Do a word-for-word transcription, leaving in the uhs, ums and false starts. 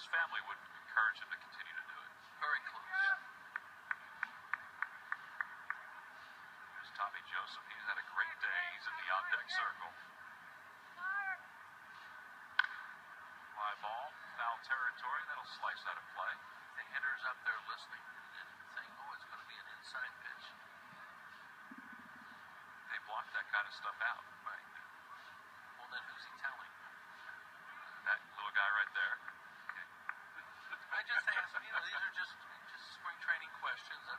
his family would encourage him to continue to do it. Very close. Yeah. Here's Tommy Joseph. He's had a great day. He's in the on-deck circle. Fly ball, foul territory. That'll slice out of play. The hitter's up there listening and saying, oh, it's going to be an inside pitch. They block that kind of stuff out. Right. Well, then who's he telling? That little guy right there. I just asked, you know, these are just just spring training questions. I